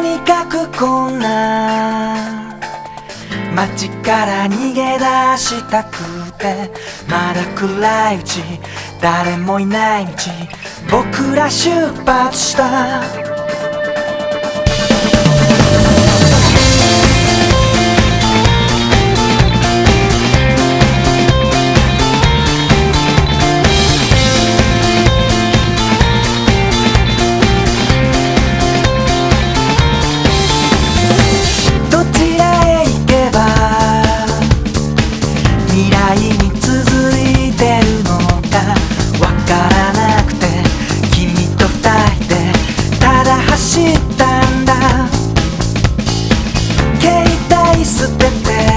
にかくこんな街から逃げ出したくて、まだ暗いうち誰もいない道僕ら出発した。捨てて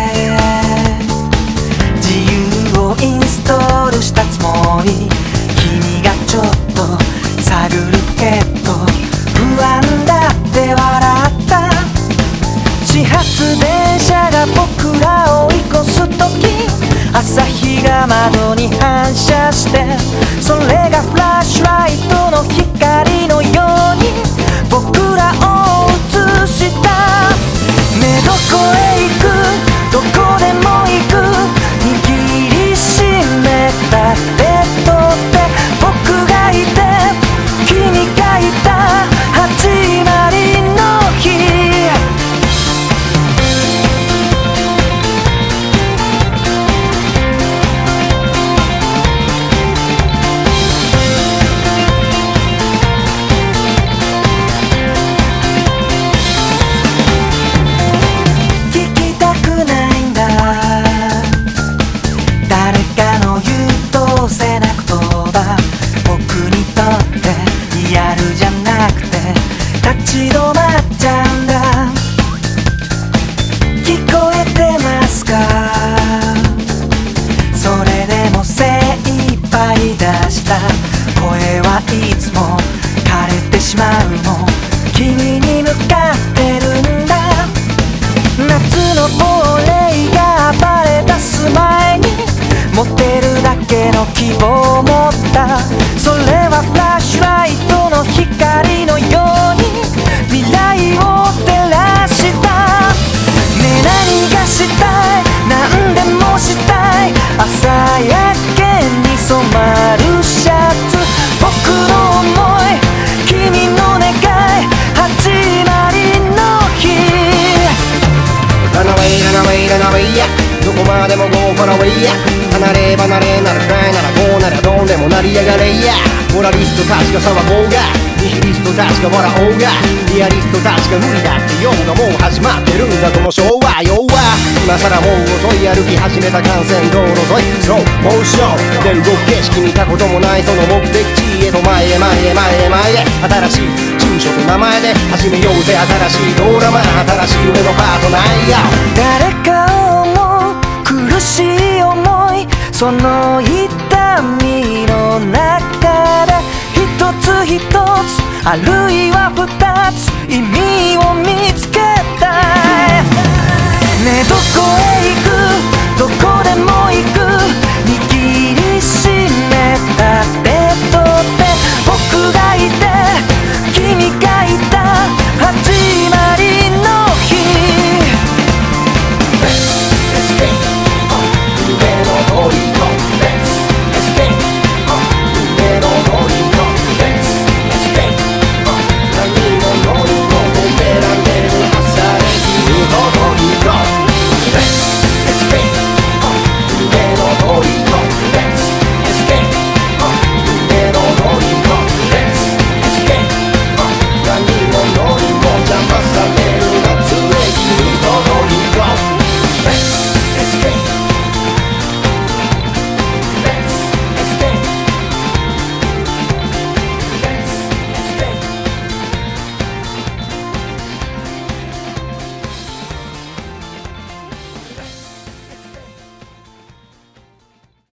自由をインストールしたつもり、君がちょっと探るけど不安だって笑った。始発電車が僕らを追い越す時、朝日が窓に反射して、それがフラッシュライトの光のように僕らを映した。ね、どこへ行く、どこでも行く、握りしめた手と手、僕がいて君がいた始まりの日。立ち止まっちゃうんだ。聞こえてますか、それでも精一杯出した声はいつも枯れてしまうの、君に向かってるんだ。夏の亡霊が暴れ出す前に持てるだけの希望を持った。それはフラッシュライトの光のように未来を照らした。ね、何がしたい、何でもしたい、朝焼けに染まるシャツ、僕の想い、君の願い、始まりの日。 ラナウェイラナウェイラナウェイや、どこまでも Go for away や、離れ離れならくらいならこうならどうでもなりやがれや。モラリストたちが騒ごうが、ニヒリストたちが笑おうが、リアリストたちが無理だって言うのもう始まってるんだこの昭和。要は今さらもう遅い、歩き始めた幹線道路沿いスローモーションで動く景色見たこともないその目的地へと前へ前へ前へ前へ、新しい住所と名前で始めようぜ新しいドラマ、新しい夢のパートナーや。 誰かを思う苦しい思い、その痛みの中で一つ一つあるいは二つ意味を見つけたい。ね、どこへ行く、どこでも行く、